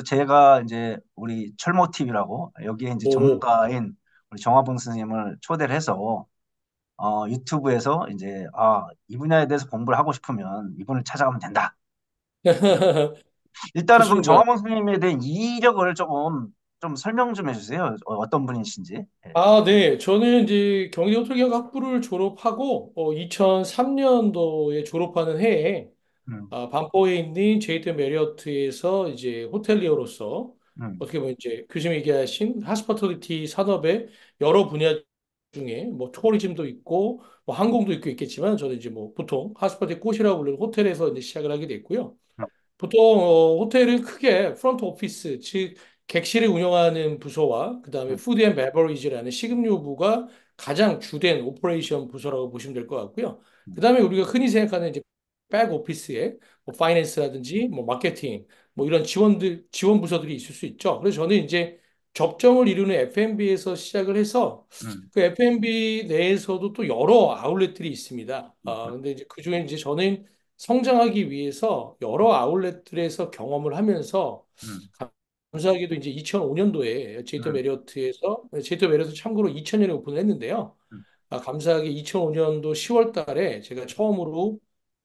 제가 이제 우리 철모TV라고 여기에 이제 오. 전문가인 우리 정화봉 선생님을 초대를 해서 유튜브에서 이제 이 분야에 대해서 공부를 하고 싶으면 이분을 찾아가면 된다. 일단은 그럼 좋습니다. 정화봉 선생님에 대한 이력을 조금 좀 설명 좀 해주세요. 어떤 분이신지. 예. 아, 네. 저는 이제 경희대 호텔기업 학부를 졸업하고 2003년도에 졸업하는 해에 음, 반포에 있는 제이트 메리어트에서 이제 호텔리어로서 음, 어떻게 보면 이제 교수님 얘기하신 하스피털리티 산업의 여러 분야 중에 뭐 투어리즘도 있고 뭐 항공도 있고 있겠지만 저는 이제 뭐 보통 하스피털리티 꽃이라고 부르는 호텔에서 이제 시작을 하게 됐고요. 보통 호텔은 크게 프런트 오피스, 즉 객실을 운영하는 부서와 그다음에 음, 푸드 앤 베버리지라는 식음료부가 가장 주된 오퍼레이션 부서라고 보시면 될 것 같고요. 음, 그다음에 우리가 흔히 생각하는 이제 백 오피스에 뭐 파이낸스라든지 뭐 마케팅 뭐 이런 지원 부서들이 있을 수 있죠. 그래서 저는 이제 접점을 이루는 F&B에서 시작을 해서 음, 그 F&B 내에서도 또 여러 아울렛들이 있습니다. 근데 이제 그중에 이제 저는 성장하기 위해서 여러 아울렛들에서 경험을 하면서 음, 감사하게도 이제 2005년도에 음, 제이트 메리어트 참고로 2000년에 오픈을 했는데요. 음, 감사하게 2005년도 10월 달에 제가 처음으로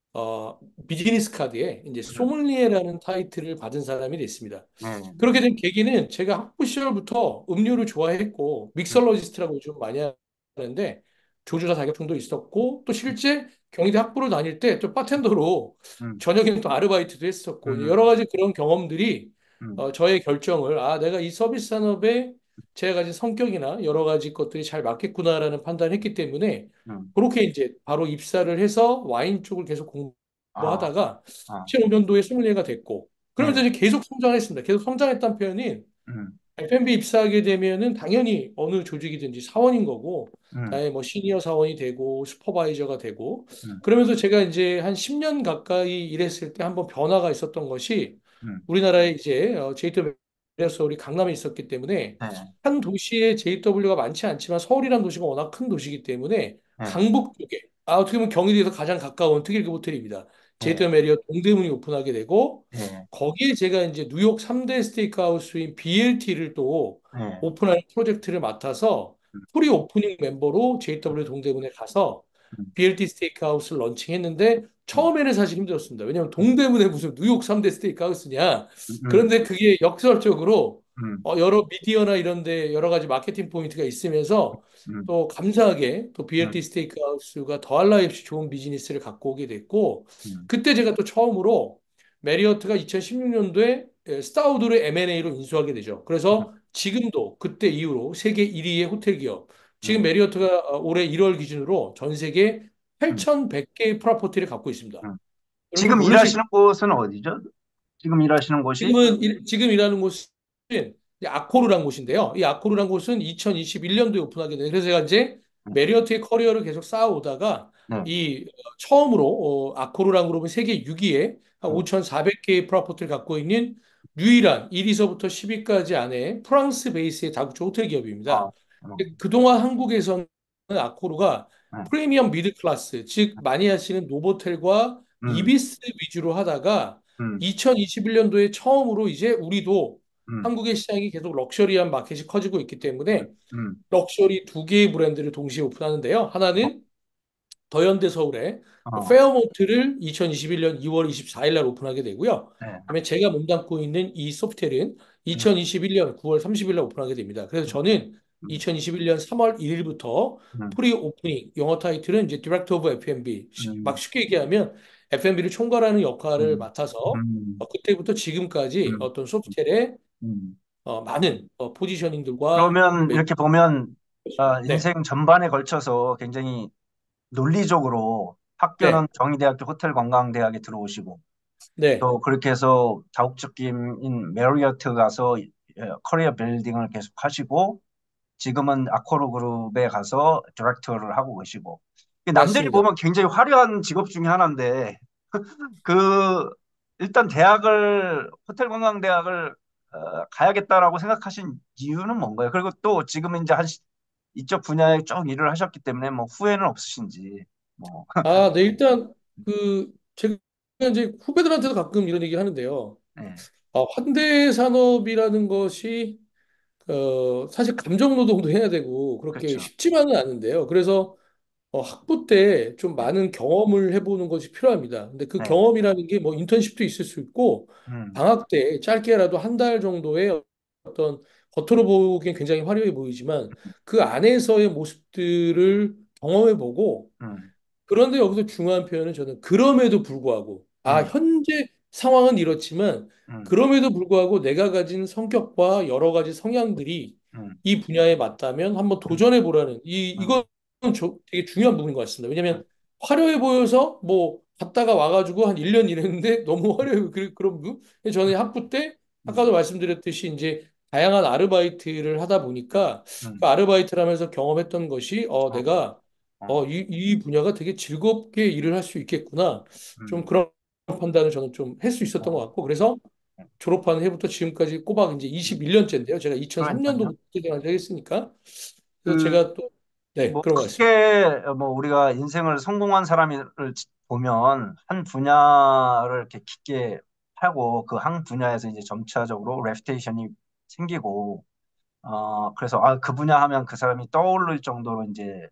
비즈니스 카드에 이제 음, 소믈리에라는 타이틀을 받은 사람이 됐습니다. 네, 네, 그렇게 된 계기는 제가 학부 시절부터 음료를 좋아했고 음, 믹설로지스트라고 요즘 많이 하는데 조주사 자격증도 있었고 또 실제 경희대 학부를 다닐 때 또 바텐더로 음, 저녁에는 또 아르바이트도 했었고 여러 음, 가지 그런 경험들이 음, 저의 결정을 내가 이 서비스 산업에 제가 가진 성격이나 여러 가지 것들이 잘 맞겠구나라는 판단을 했기 때문에 음. 그렇게 이제 바로 입사를 해서 와인 쪽을 계속 아, 공부하다가 아, 2005년도에 소믈리에가 됐고 그러면서 네, 이제 계속 성장했습니다. 계속 성장했다는 표현이 음, F&B 입사하게 되면은 당연히 어느 조직이든지 사원인 거고, 음, 다음에 뭐 시니어 사원이 되고 슈퍼바이저가 되고, 음, 그러면서 제가 이제 한 10년 가까이 일했을 때 한번 변화가 있었던 것이 음, 우리나라에 이제 JW에서 서울이 강남에 있었기 때문에 네, 한 도시에 JW가 많지 않지만 서울이라는 도시가 워낙 큰 도시이기 때문에 네, 강북 쪽에 어떻게 보면 경희대에서 가장 가까운 특일급 호텔입니다. 네, JW 메리어트 동대문이 오픈하게 되고 네, 거기에 제가 이제 뉴욕 3대 스테이크하우스인 BLT를 또 네, 오픈하는 프로젝트를 맡아서 음, 프리 오프닝 멤버로 JW 동대문에 가서 음, BLT 스테이크하우스를 런칭했는데 음, 처음에는 사실 힘들었습니다. 왜냐하면 음, 동대문에 무슨 뉴욕 3대 스테이크하우스냐. 음, 그런데 그게 역설적으로 음, 여러 미디어나 이런 데 여러 가지 마케팅 포인트가 있으면서 음, 또 감사하게 또 BLT 음, 스테이크하우스가 더할 나위 없이 좋은 비즈니스를 갖고 오게 됐고 음, 그때 제가 또 처음으로 메리어트가 2016년도에 스타우드를 M&A로 인수하게 되죠. 그래서 지금도 그때 이후로 세계 1위의 호텔 기업. 지금 음, 메리어트가 올해 1월 기준으로 전 세계 음, 8,100개의 프로퍼티를 갖고 있습니다. 음. 그러면서 지금 놀라실 일하시는 곳은 어디죠? 지금 일하시는 곳이? 지금 일하는 곳은 이제 아코르란 곳인데요. 이 아코르란 곳은 2021년도에 오픈하게 된. 그래서 제가 이제 네, 메리어트의 커리어를 계속 쌓아오다가 네, 이 처음으로 아코르란 그룹은 세계 6위에 한 음, 5,400개의 프로퍼티를 갖고 있는 유일한 1위서부터 10위까지 안에 프랑스 베이스의 다국적 호텔 기업입니다. 아, 음, 그동안 한국에서는 아코르가 네, 프리미엄 미드 클래스, 즉 많이 하시는 노보텔과 음, 이비스 위주로 하다가 음, 2021년도에 처음으로 이제 우리도 음, 한국의 시장이 계속 럭셔리한 마켓이 커지고 있기 때문에 음, 럭셔리 두 개의 브랜드를 동시에 오픈하는데요. 하나는 더현대 서울에 어, 페어몬트를 2021년 2월 24일 날 오픈하게 되고요. 네, 그다음에 제가 몸담고 있는 이 소프텔은 음, 2021년 9월 30일 날 오픈하게 됩니다. 그래서 음, 저는 음, 2021년 3월 1일부터 음, 프리 오프닝 영어 타이틀은 이제 디렉터 오브 F&B 막 음, 쉽게 얘기하면 F&B를 총괄하는 역할을 음, 맡아서 음, 그때부터 지금까지 음, 어떤 소프텔의 음. 많은 포지셔닝들과 그러면 이렇게 보면 네, 인생 전반에 걸쳐서 굉장히 논리적으로 학교는 네, 경희대학교 호텔관광대학에 들어오시고 네, 또 그렇게 해서 다국적인 메리어트 가서 커리어 빌딩을 계속 하시고 지금은 아코르 그룹에 가서 디렉터를 하고 계시고 남들이 맞습니다. 보면 굉장히 화려한 직업 중에 하나인데 그 일단 호텔관광대학을 가야겠다라고 생각하신 이유는 뭔가요? 그리고 또 지금 이제 이쪽 분야에 쭉 일을 하셨기 때문에 뭐 후회는 없으신지 뭐 네, 일단 제가 이제 후배들한테도 가끔 이런 얘기 하는데요. 네. 환대 산업이라는 것이 사실 감정 노동도 해야 되고 그렇게 그렇죠. 쉽지만은 않은데요. 그래서 학부 때 좀 네, 많은 경험을 해보는 것이 필요합니다. 근데 그 네, 경험이라는 게 뭐 인턴십도 있을 수 있고 음, 방학 때 짧게라도 한 달 정도의 어떤 겉으로 보기엔 굉장히 화려해 보이지만 그 안에서의 모습들을 경험해보고 음, 그런데 여기서 중요한 표현은 저는 그럼에도 불구하고 음, 현재 상황은 이렇지만 음, 그럼에도 불구하고 내가 가진 성격과 여러 가지 성향들이 음, 이 분야에 맞다면 한번 음, 도전해 보라는 이건 음, 되게 중요한 부분인 것 같습니다. 음, 왜냐하면 화려해 보여서 뭐 갔다가 와가지고 한 1년 일했는데 너무 화려해 그런 분. 저는 학부 때 아까도 음, 말씀드렸듯이 이제 다양한 아르바이트를 하다 음, 보니까 그 음, 아르바이트를 하면서 경험했던 것이 어, 내가 어, 이 분야가 되게 즐겁게 일을 할 수 있겠구나. 좀 음, 그런 판단을 저는 좀 할 수 있었던 것 어, 같고, 그래서 네. 졸업한 해부터 지금까지 꼬박 이제 음, 21년째인데요. 제가 그러니까요. 2003년도부터 생활을 했으니까. 그래서 그, 제가 또, 네, 뭐, 그런 것 같습니다. 크게, 뭐, 우리가 인생을 성공한 사람을 보면, 한 분야를 이렇게 깊게 하고, 그 한 분야에서 이제 점차적으로 레퓨테이션이 생기고, 그래서, 그 분야 하면 그 사람이 떠오를 정도로 이제,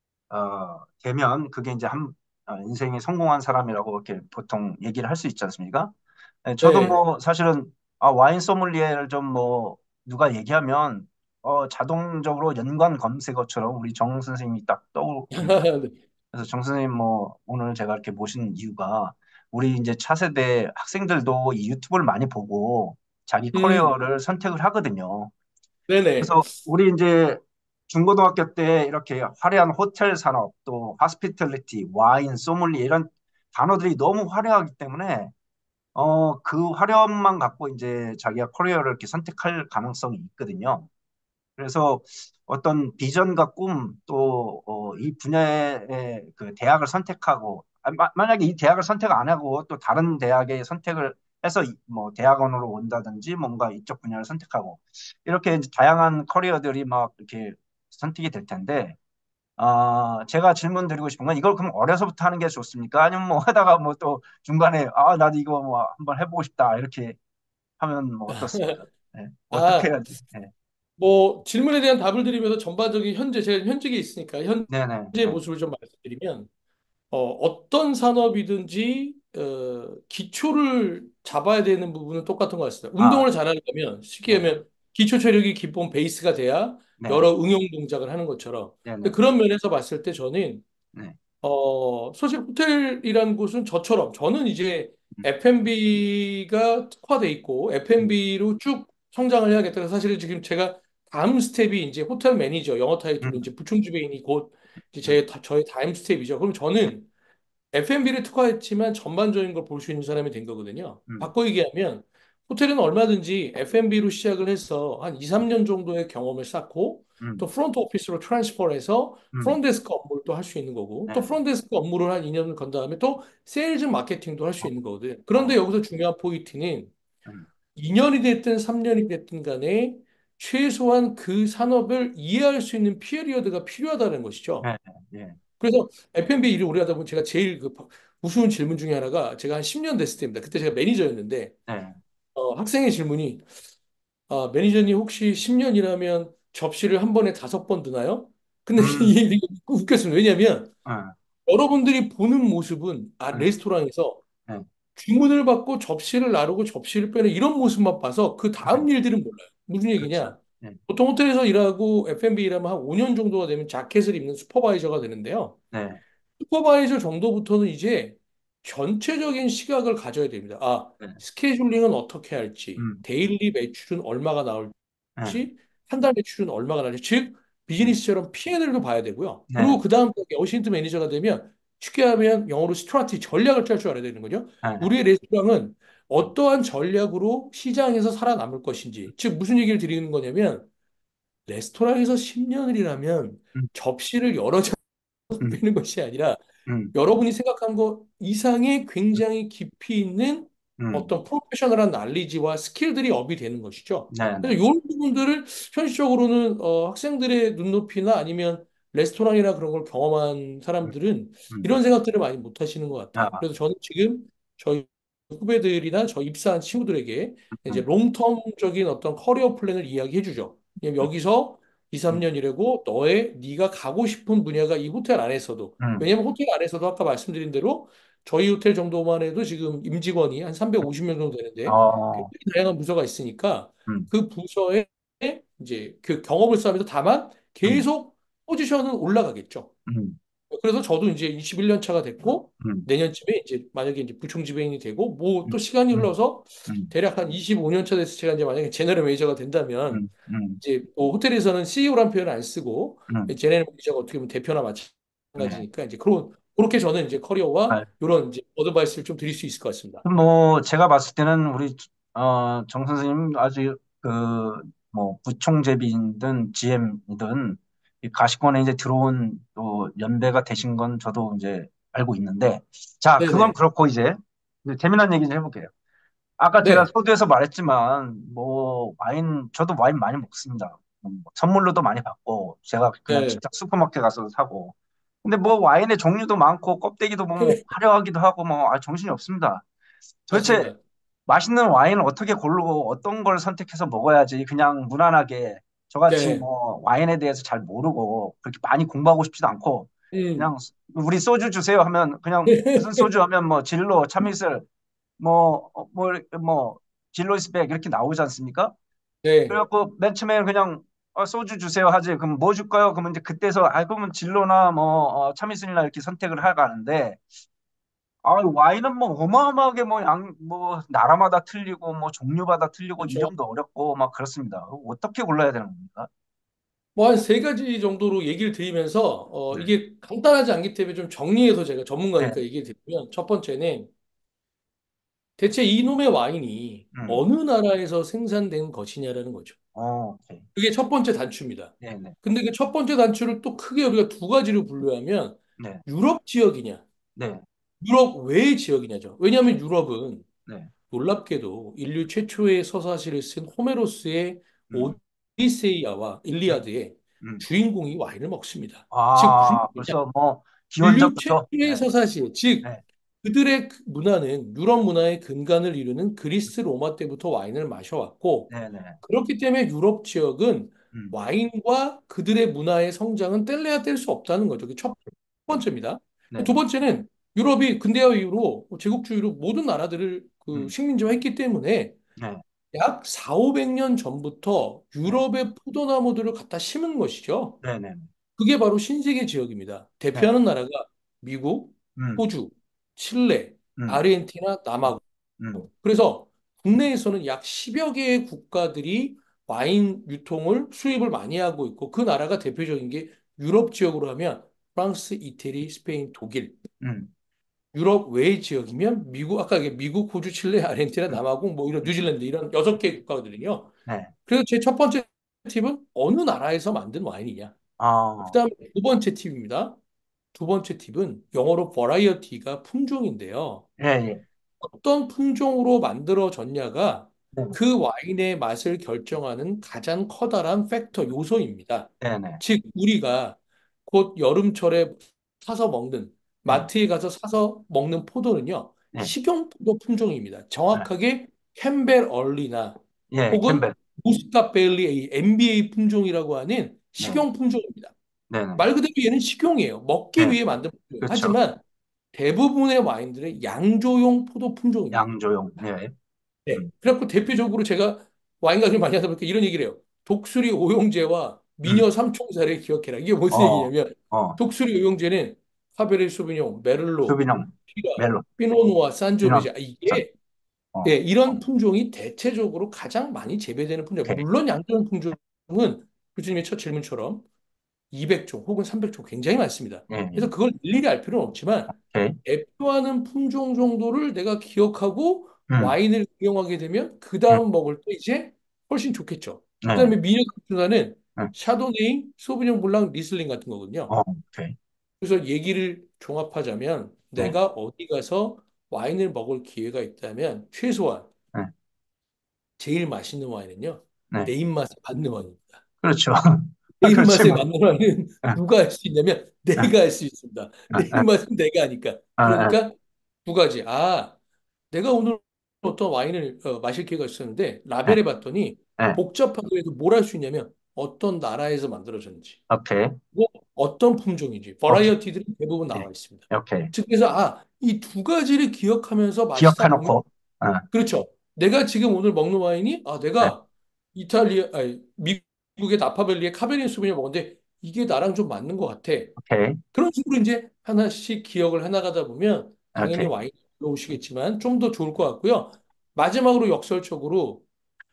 되면, 그게 이제 인생이 성공한 사람이라고 이렇게 보통 얘기를 할 수 있지 않습니까? 네, 저도 네. 뭐, 사실은, 와인 소믈리에를 좀 뭐, 누가 얘기하면, 자동적으로 연관 검색어처럼 우리 정 선생님이 딱 떠오릅니다. 그래서 정 선생님 뭐 오늘 제가 이렇게 모신 이유가 우리 이제 차세대 학생들도 이 유튜브를 많이 보고 자기 음, 커리어를 선택을 하거든요. 네네. 그래서 우리 이제 중고등학교 때 이렇게 화려한 호텔 산업 또 하스피탈리티, 와인, 소믈리에 이런 단어들이 너무 화려하기 때문에 그 화려함만 갖고 이제 자기가 커리어를 이렇게 선택할 가능성이 있거든요. 그래서 어떤 비전과 꿈, 또, 이 분야의 그 대학을 선택하고, 만약에 이 대학을 선택 안 하고 또 다른 대학에 선택을 해서 뭐 대학원으로 온다든지 뭔가 이쪽 분야를 선택하고, 이렇게 이제 다양한 커리어들이 막 이렇게 선택이 될 텐데, 제가 질문 드리고 싶은 건 이걸 그럼 어려서부터 하는 게 좋습니까? 아니면 뭐 하다가 뭐 또 중간에, 나도 이거 뭐 한번 해보고 싶다. 이렇게 하면 뭐 어떻습니까? 네. 어떻게 아, 해야지? 네. 뭐 질문에 대한 답을 드리면서 전반적인 제가 현직에 있으니까 네네. 현재 네. 모습을 좀 말씀드리면 어떤 산업이든지 기초를 잡아야 되는 부분은 똑같은 것 같습니다. 아, 운동을 잘하려면 쉽게 네. 하면 기초 체력이 기본 베이스가 돼야 네. 여러 응용 동작을 하는 것처럼. 근데 네네. 그런 면에서 봤을 때 저는 네. 사실 호텔이라는 곳은 저는 이제 음, F&B가 특화돼 있고 음, F&B로 쭉 성장을 해야겠다. 그래서 사실 지금 제가 다음 스텝이 이제 호텔 매니저, 영어 타이틀로 음, 이제 부총지배인이 곧 이제 음, 저의 다음 스텝이죠. 그럼 저는 F&B를 특화했지만 전반적인 걸 볼 수 있는 사람이 된 거거든요. 음, 바꿔 얘기하면 호텔은 얼마든지 F&B로 시작을 해서 한 2, 3년 정도의 경험을 쌓고 또 음, 프론트 오피스로 트랜스퍼해서 음, 프론트 데스크 업무를 또 할 수 있는 거고 또 네. 프론트 데스크 업무를 한 2년을 건 다음에 또 세일즈 마케팅도 할 수 어, 있는 거거든요. 그런데 어, 여기서 중요한 포인트는 음, 2년이 됐든 3년이 됐든 간에 최소한 그 산업을 이해할 수 있는 피어리어드가 필요하다는 것이죠. 네, 네, 그래서 F&B 일을 오래 하다 보면 제가 제일 우스운 질문 중에 하나가 제가 한 10년 됐을 때입니다. 그때 제가 매니저였는데 네, 학생의 질문이 매니저님 혹시 10년이라면 접시를 한 번에 5번 드나요? 근데 음, 이게 웃겼습니다. 왜냐하면 어, 여러분들이 보는 모습은 레스토랑에서 네, 주문을 받고 접시를 나르고 접시를 빼는 이런 모습만 봐서 그 네, 다음 일들은 몰라요. 무슨 그렇죠. 얘기냐? 네, 보통 호텔에서 일하고 F&B 일하면 한 5년 정도가 되면 자켓을 입는 슈퍼바이저가 되는데요. 네, 슈퍼바이저 정도부터는 이제 전체적인 시각을 가져야 됩니다. 네, 스케줄링은 어떻게 할지, 음, 데일리 매출은 얼마가 네, 나올지, 한 달 매출은 얼마가 나올지, 즉 음, 비즈니스처럼 P&L도 봐야 되고요. 그리고 네, 그 다음 어시스턴트 매니저가 되면 쉽게 하면 영어로 스트라티 전략을 짤 줄 알아야 되는 거죠. 네, 우리의 레스토랑은 어떠한 전략으로 시장에서 살아남을 것인지, 즉 무슨 얘기를 드리는 거냐면 레스토랑에서 10년을 일하면 음, 접시를 여러 장 음, 빼는 것이 아니라 음, 여러분이 생각한 것 이상의 굉장히 깊이 있는 음, 어떤 프로페셔널한 난리지와 스킬들이 업이 되는 것이죠. 네, 네, 그래서 이런 부분들을 현실적으로는 학생들의 눈높이나 아니면 레스토랑이나 그런 걸 경험한 음, 사람들은 음, 이런 생각들을 많이 못 하시는 것 같아요. 아, 그래서 저는 지금 저희 후배들이나 저 입사한 친구들에게 이제 음, 롱텀적인 어떤 커리어 플랜을 이야기해 주죠. 왜냐면 여기서 2, 음, 3년 일하고 네가 가고 싶은 분야가 이 호텔 안에서도, 음, 왜냐면 호텔 안에서도 아까 말씀드린 대로 저희 호텔 정도만 해도 지금 임직원이 한 350명 정도 되는데 어, 굉장히 다양한 부서가 있으니까 음, 그 부서에 이제 그 경험을 쌓으면서 다만 음, 계속 포지션은 올라가겠죠. 음, 그래서 저도 이제 21년 차가 됐고 음, 내년쯤에 이제 만약에 이제 부총 지배인이 되고 뭐 음, 또 시간이 음, 흘러서 음, 대략 한 25년 차 됐을 제가 이제 만약에 제너럴 매니저가 된다면 음, 이제 뭐 호텔에서는 CEO란 표현을 안 쓰고 음, 제너럴 매니저가 어떻게 보면 대표나 네. 마찬가지니까 이제 그렇게 저는 이제 커리어와 아, 이런 이제 어드바이스를 좀 드릴 수 있을 것 같습니다. 뭐 제가 봤을 때는 우리 정 선생님 아주 그 뭐 부총재비든 GM이든 이 가시권에 이제 들어온 또 연배가 되신 건 저도 이제 알고 있는데 자 그건 네네. 그렇고 이제 재미난 얘기 좀 해볼게요. 아까 제가 네. 소두에서 말했지만 뭐 와인 저도 와인 많이 먹습니다. 선물로도 많이 받고 제가 그냥 네. 직접 슈퍼마켓 가서 사고 근데 뭐 와인의 종류도 많고 껍데기도 뭐 화려하기도 하고 뭐 정신이 없습니다. 도대체 맞습니다. 맛있는 와인을 어떻게 고르고 어떤 걸 선택해서 먹어야지 그냥 무난하게 저같이 네. 뭐 와인에 대해서 잘 모르고 그렇게 많이 공부하고 싶지도 않고 음. 그냥 우리 소주 주세요 하면 그냥 무슨 소주 하면 뭐 진로, 참이슬 뭐 진로이스백 이렇게 나오지 않습니까? 네. 그래갖고 맨 처음에는 그냥 소주 주세요 하지 그럼 뭐 줄까요? 그러면 이제 그때서 그러면 진로나 뭐 참이슬이나 이렇게 선택을 하가는데 와인은 뭐 어마어마하게 뭐 뭐 나라마다 틀리고 뭐 종류마다 틀리고 그렇죠. 이름도 어렵고 막 그렇습니다. 어떻게 골라야 되는 겁니까? 뭐 한 세 가지 정도로 얘기를 드리면서 네, 이게 간단하지 않기 때문에 좀 정리해서 제가 네, 전문가니까 얘기를 드리면 첫 번째는 대체 이놈의 와인이 음, 어느 나라에서 생산된 것이냐라는 거죠. 오케이, 그게 첫 번째 단추입니다. 네, 네, 근데 그 첫 번째 단추를 또 크게 우리가 두 가지로 분류하면 네, 유럽 지역이냐, 네, 유럽 외의 지역이냐죠. 왜냐하면 유럽은 네, 놀랍게도 인류 최초의 서사시를 쓴 호메로스의 음, 오디세이아와 음, 일리아드의 음. 주인공이 와인을 먹습니다. 즉 무슨 말이냐? 벌써 뭐 인류 기원전부터, 최초의 서사시, 즉 네, 그들의 문화는 유럽 문화의 근간을 이루는 그리스 로마 때부터 와인을 마셔왔고 네, 네, 그렇기 때문에 유럽 지역은 음, 와인과 그들의 문화의 성장은 뗄래야 뗄 수 없다는 거죠. 그게 첫 번째입니다. 네, 두 네, 번째는 유럽이 근대화 이후로 제국주의로 모든 나라들을 그 음, 식민지화했기 때문에 네, 약 4, 500년 전부터 네, 유럽의 포도나무들을 갖다 심은 것이죠. 네, 네, 그게 바로 신세계 지역입니다. 네, 대표하는 나라가 미국, 음, 호주, 칠레, 음, 아르헨티나, 남아공. 음, 그래서 국내에서는 약 10여 개의 국가들이 와인 유통을 수입을 많이 하고 있고 그 나라가 대표적인 게 유럽 지역으로 하면 프랑스, 이태리, 스페인, 독일. 음, 유럽 외의 지역이면 미국, 아까 이게 미국, 호주, 칠레, 아르헨티나, 음, 남아공, 뭐 이런 음, 뉴질랜드 이런 6개 국가거든요. 네, 그래서 제 첫 번째 팁은 어느 나라에서 만든 와인이냐. 아, 그다음에 두 번째 팁입니다. 두 번째 팁은 영어로 버라이어티가 품종인데요. 예, 예, 어떤 품종으로 만들어졌냐가 네, 그 와인의 맛을 결정하는 가장 커다란 팩터 요소입니다. 네, 네, 즉, 우리가 곧 여름철에 사서 먹는, 네, 마트에 가서 사서 먹는 포도는요, 네, 식용포도 품종입니다. 네. 정확하게 캠벨 얼리나 예, 혹은 캠벨. 무스캇 베일리 MBA 품종이라고 하는 네, 식용 품종입니다. 네네. 말 그대로 얘는 식용이에요. 먹기 네, 위해 만든 품종이에요. 그렇죠. 하지만 대부분의 와인들은 양조용 포도 품종입니다. 양조용. 네. 네. 음, 그래갖고 대표적으로 제가 와인 가게를 많이 하다 보니까 이런 얘기를 해요. 독수리 오용제와 음, 미녀 삼총사를 기억해라. 이게 무슨 어, 얘기냐면 어, 독수리 오용제는 카베르 소비뇽, 메를로, 수비뇽, 피라, 멜로, 피노누아, 피넛, 산조베지 선, 이게 예, 어, 이런 품종이 대체적으로 가장 많이 재배되는 품종. 오케이. 물론 양조용 품종은 교수님의 첫 질문처럼 200종 혹은 300종 굉장히 많습니다. 예, 예, 그래서 그걸 일일이 알 필요는 없지만 오케이. 대표하는 품종 정도를 내가 기억하고 음, 와인을 이용하게 되면 그 음, 다음 먹을 때 이제 훨씬 좋겠죠. 네, 그다음에 미녀 상추자는 네, 샤도네이, 소비뇽 블랑, 리슬링 같은 거거든요. 오케이. 그래서 얘기를 종합하자면 네, 내가 어디 가서 와인을 먹을 기회가 있다면 최소한 네, 제일 맛있는 와인은요. 네. 내 입맛에 맞는 와인입니다. 그렇죠. 내 그렇지, 입맛에 뭐. 맞는 와인은 예, 누가 할 수 있냐면 예, 내가 할 수 있습니다. 예, 내 예, 입맛은 내가 하니까. 예, 예, 그러니까 두 가지. 내가 오늘 어떤 와인을 마실 기회가 있었는데 네, 라벨에 봤더니 네, 복잡하게도 뭘 할 수 있냐면 어떤 나라에서 만들어졌는지, 오케이, 뭐 어떤 품종인지, 오케이, 버라이어티들이 대부분 나와 있습니다. 오케이. 즉, 그래서 이 두 가지를 기억하면서 마시다 보면, 기억해놓고, 어, 그렇죠. 내가 지금 오늘 먹는 와인이, 네, 내가 아니, 미국의 나파밸리의 카베르네 소비뇽 먹었는데 이게 나랑 좀 맞는 것 같아. 오케이, 그런 식으로 이제 하나씩 기억을 해나가다 보면 당연히 오케이, 와인이 들어오시겠지만 좀 더 좋을 것 같고요. 마지막으로 역설적으로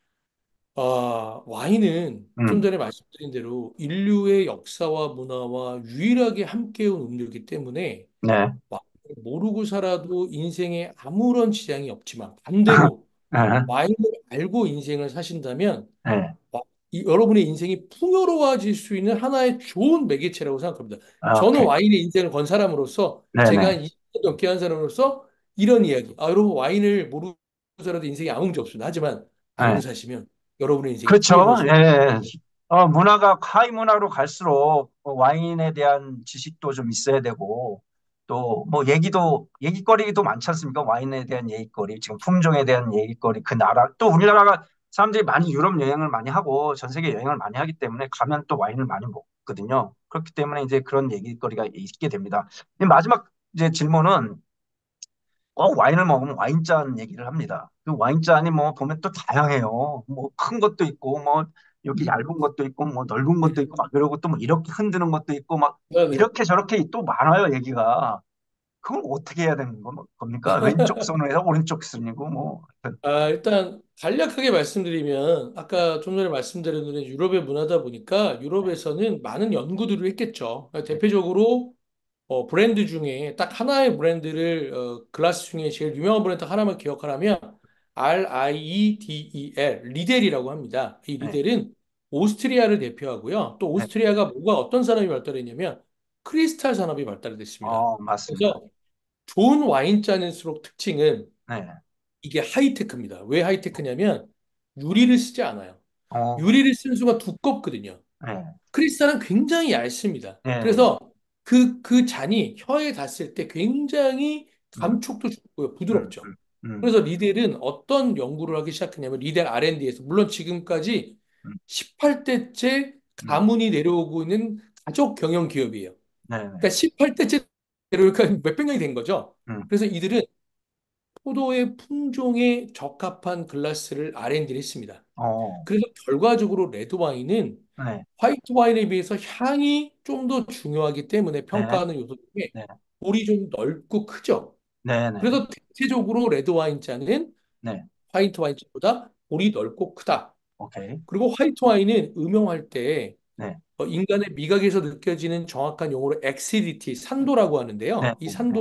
와인은 좀 음, 전에 말씀드린 대로 인류의 역사와 문화와 유일하게 함께해온 음료이기 때문에 네, 와인을 모르고 살아도 인생에 아무런 지장이 없지만 반대로 네, 와인을 알고 인생을 사신다면 네, 여러분의 인생이 풍요로워질 수 있는 하나의 좋은 매개체라고 생각합니다. 저는 오케이, 와인의 인생을 건 사람으로서 네, 제가 네, 한 20년 넘게 한 사람으로서 이런 이야기. 여러분 와인을 모르고 살아도 인생에 아무 문제 없습니다. 하지만 알고 네. 사시면 여러분의 인생이 그렇죠. 풍요로워집니다. 예. 문화가 하이 문화로 갈수록 와인에 대한 지식도 좀 있어야 되고 또 뭐 얘기거리도 많지 않습니까? 와인에 대한 얘기거리, 지금 품종에 대한 얘기거리, 그 나라 또 우리나라가 사람들이 많이 유럽 여행을 많이 하고 전 세계 여행을 많이 하기 때문에 가면 또 와인을 많이 먹거든요. 그렇기 때문에 이제 그런 얘기거리가 있게 됩니다. 근데 마지막 이제 질문은 와인을 먹으면 와인잔 얘기를 합니다. 그 와인잔이 뭐 보면 또 다양해요. 뭐 큰 것도 있고, 뭐 이렇게 얇은 것도 있고, 뭐 넓은 것도 있고, 막 그러고 또 뭐 이렇게 흔드는 것도 있고, 막 네네. 이렇게 저렇게 또 많아요, 얘기가. 그걸 어떻게 해야 되는 겁니까? 왼쪽 손에서 오른쪽 손이고, 뭐. 하여튼, 일단 간략하게 말씀드리면 아까 좀 전에 말씀드린 대로 유럽의 문화다 보니까 네, 유럽에서는 많은 연구들을 했겠죠. 네, 대표적으로 브랜드 중에 딱 하나의 브랜드를 글라스 중에 제일 유명한 브랜드 하나만 기억하라면 RIEDEL 리델이라고 합니다. 이 네, 리델은 오스트리아를 대표하고요. 또 네. 오스트리아가 뭐가 어떤 산업이 발달했냐면 크리스탈 산업이 발달됐습니다. 맞습니다. 그래서 좋은 와인잔일수록 특징은 네, 이게 하이테크입니다. 왜 하이테크냐면 유리를 쓰지 않아요. 어, 유리를 쓰는 순간 두껍거든요. 네, 크리스탈은 굉장히 얇습니다. 네, 그래서 그 잔이 혀에 닿았을 때 굉장히 음, 감촉도 좋고요. 음, 부드럽죠. 음, 음, 그래서 리델은 어떤 연구를 하기 시작했냐면 리델 R&D에서 물론 지금까지 음, 18대째 음, 가문이 내려오고 있는 가족 경영 기업이에요. 네, 네, 그러니까 18대째 내려오니까 몇백 년이 된 거죠. 음, 그래서 이들은 포도의 품종에 적합한 글라스를 R&D를 했습니다. 어, 그래서 결과적으로 레드 와인은 네, 화이트 와인에 비해서 향이 좀 더 중요하기 때문에 네, 평가하는 요소 중에 네, 볼이 좀 넓고 크죠. 네, 네, 그래서 대체적으로 레드 와인 잔은 네, 화이트 와인 잔보다 볼이 넓고 크다. 오케이. 그리고 화이트 와인은 음용할 때 네, 인간의 미각에서 느껴지는 정확한 용어로 엑시디티, 산도라고 네, 하는데요. 이 네, 네. 산도는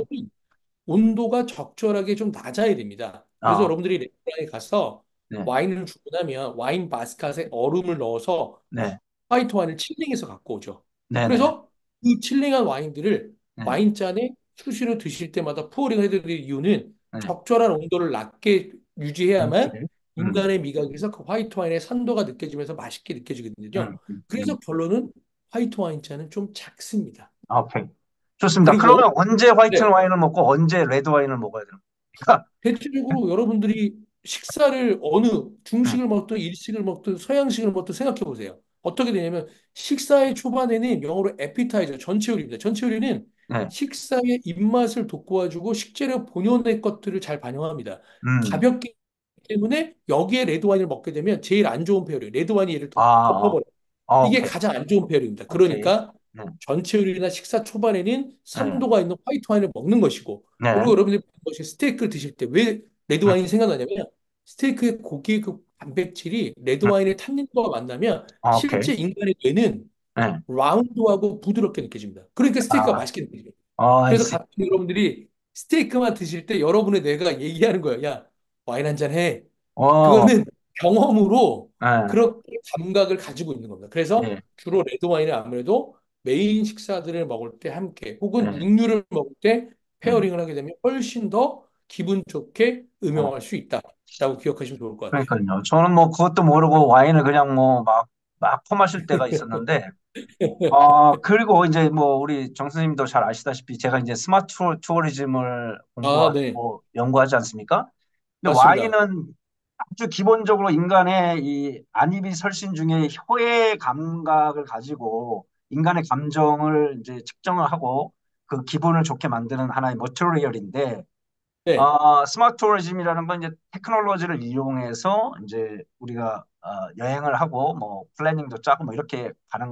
온도가 적절하게 좀 낮아야 됩니다. 그래서 아, 여러분들이 레스토랑에 가서 네, 와인을 주문하면 와인 바스켓에 얼음을 넣어서 네, 화이트 와인을 칠링해서 갖고 오죠. 네, 네, 그래서 이 칠링한 와인들을 네, 와인잔에 수시로 드실 때마다 포어링 해드릴 이유는 네, 적절한 온도를 낮게 유지해야만 오케이. 인간의 미각에서 그 화이트 와인의 산도가 느껴지면서 맛있게 느껴지거든요. 음, 음, 그래서 음. 결론은 화이트 와인잔은 좀 작습니다. 오케이. 좋습니다. 그리고 그러면 언제 화이트 네, 와인을 먹고 언제 레드 와인을 먹어야 되는 겁니까? 대체적으로 여러분들이 식사를 어느 음, 중식을 먹든 일식을 먹든 서양식을 먹든 생각해 보세요. 어떻게 되냐면 식사의 초반에는 영어로 에피타이저 전체 요리입니다. 전체 요리는 네, 식사의 입맛을 돋구어주고 식재료 본연의 것들을 잘 반영합니다. 음, 가볍기 때문에 여기에 레드 와인을 먹게 되면 제일 안 좋은 페어링, 레드 와인이 얘를 아, 덮어버려요. 이게 오케이, 가장 안 좋은 페어링입니다. 오케이. 그러니까 네, 전체 요리나 식사 초반에는 네, 산도가 있는 화이트 와인을 먹는 것이고, 네, 그리고 여러분들이 보는 것이 스테이크를 드실 때 왜 레드 음, 와인이 생각나냐면 스테이크의 고기의 그 단백질이 레드 음, 와인의 탄닌과 만나면 오케이. 실제 인간의 뇌는 네, 라운드하고 부드럽게 느껴집니다. 그러니까 스테이크가 아, 맛있게 느껴집니다. I 그래서 see. 가끔 여러분들이 스테이크만 드실 때 여러분의 뇌가 얘기하는 거예요. 야, 와인 한 잔 해. 어, 그거는 경험으로 네, 그렇게 감각을 가지고 있는 겁니다. 그래서 네, 주로 레드 와인은 아무래도 메인 식사들을 먹을 때 함께 혹은 네, 육류를 먹을 때 네. 페어링을 하게 되면 훨씬 더 기분 좋게 어, 음용할 수 있다라고 기억하시면 좋을 것 같아요. 그러니까요. 저는 뭐 그것도 모르고 와인을 그냥 뭐 막 퍼마실 때가 있었는데, 그리고 이제 뭐 우리 정 선생님도 잘 아시다시피 제가 이제 스마트 투어리즘을 아, 네. 공부하고 연구하지 않습니까? 근데 맞습니다. 와인은 아주 기본적으로 인간의 이 안입이 설신 중에 혀의 감각을 가지고 인간의 감정을 이제 측정을 하고 그 기분을 좋게 만드는 하나의 머티리얼인데, 네. 스마트 투어리즘이라는 건 이제 테크놀로지를 이용해서 이제 우리가 여행을 하고 뭐 플래닝도 짜고 뭐 이렇게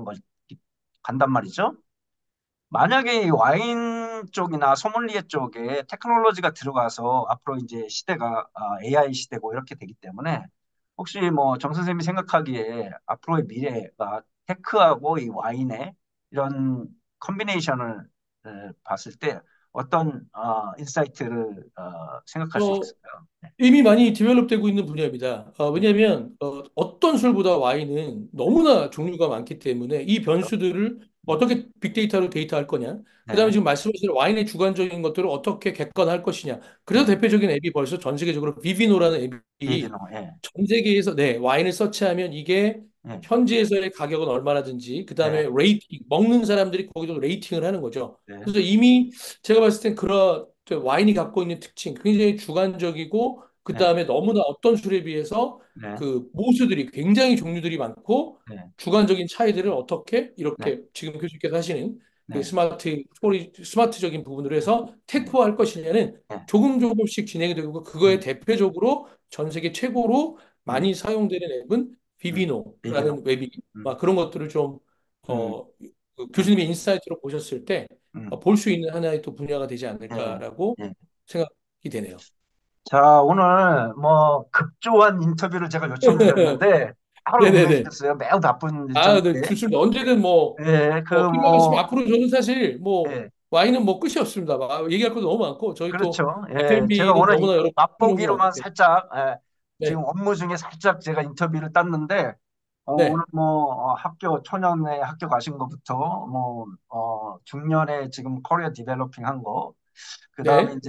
간단 말이죠. 만약에 이 와인 쪽이나 소믈리에 쪽에 테크놀로지가 들어가서 앞으로 이제 시대가 AI 시대고 이렇게 되기 때문에 혹시 뭐 정 선생님이 생각하기에 앞으로의 미래가 테크하고 이 와인의 이런 컨비네이션을 봤을 때 어떤 인사이트를 생각할 수 어, 있을까요? 네. 이미 많이 디벨롭되고 있는 분야입니다. 네. 왜냐하면 어떤 술보다 와인은 너무나 종류가 많기 때문에 이 그렇죠? 변수들을 음. 어떻게 빅데이터로 데이터할 거냐. 그다음에 네. 지금 말씀하신 와인의 주관적인 것들을 어떻게 객관화할 것이냐. 그래서 네. 대표적인 앱이 벌써 전 세계적으로 비비노라는 앱이 비비노. 예. 전 세계에서 네, 와인을 서치하면 이게 예. 현지에서의 가격은 얼마라든지 네. 그다음에 레이팅 먹는 사람들이 거기도 레이팅을 하는 거죠. 네. 그래서 이미 제가 봤을 땐 그런 저 와인이 갖고 있는 특징 굉장히 주관적이고 네. 그다음에 너무나 어떤 술에 비해서 네. 그 모수들이 굉장히 종류들이 많고 네. 주관적인 차이들을 어떻게 네. 이렇게 지금 교수께서 하시는 그 네. 스마트적인 부분으로 해서 네. 테크화할 것이냐는 네. 조금 조금씩 진행이 되고 있고 그거에 음. 대표적으로 전 세계 최고로 음. 많이 사용되는 앱은 비비노. 비비노라는 웹이 음. 그런 것들을 좀 음. 어, 그 음. 교수님의 인사이트로 보셨을 때 음. 볼 수 있는 하나의 또 분야가 되지 예. 않을까라고 예. 생각이 되네요. 자, 오늘 뭐 급조한 인터뷰를 제가 요청드렸는데 바로 응해 네네네. 주셨어요. 매우 바쁜 아, 일정인데. 네, 좋습니다. 언제든 뭐, 예, 필요하시면 앞으로 저는 사실 뭐, 예, 와인은 뭐 끝이 없습니다. 얘기할 것도 너무 많고, 저희 또 그렇죠. 예, 제가 F&B는 오늘 너무나 여러 종류가 많기 맛보기로만 때문에. 살짝, 지금 네, 업무 중에 살짝 제가 인터뷰를 땄는데, 오늘 네, 뭐, 학교, 초년에 학교 가신 것부터, 뭐, 중년에 지금 커리어 디벨로핑 한 거, 그 다음에 네, 이제,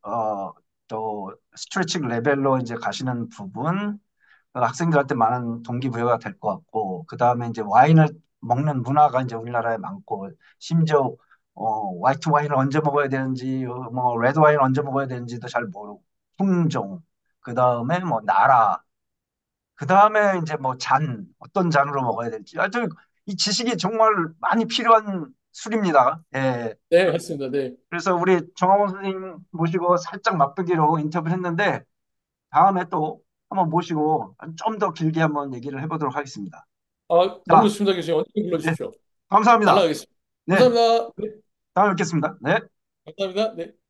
또, 스트레칭 레벨로 이제 가시는 부분, 학생들한테 많은 동기부여가 될 것 같고, 그 다음에 이제 와인을 먹는 문화가 이제 우리나라에 많고, 심지어 화이트 와인을 언제 먹어야 되는지, 뭐 레드 와인을 언제 먹어야 되는지도 잘 모르고, 품종, 그 다음에 뭐 나라, 그 다음에 이제 뭐 어떤 잔으로 먹어야 될지, 아주 이 지식이 정말 많이 필요한 술입니다. 예. 네, 맞습니다. 네. 그래서 우리 정학원 선생님 모시고 살짝 맛보기로 인터뷰를 했는데, 다음에 또 한번 모시고 좀 더 길게 한번 얘기를 해보도록 하겠습니다. 너무 자, 좋습니다, 교수님. 언제든 네, 불러주십시오. 감사합니다. 연락하겠습니다. 네, 감사합니다. 네, 다음에 뵙겠습니다. 네. 감사합니다. 네.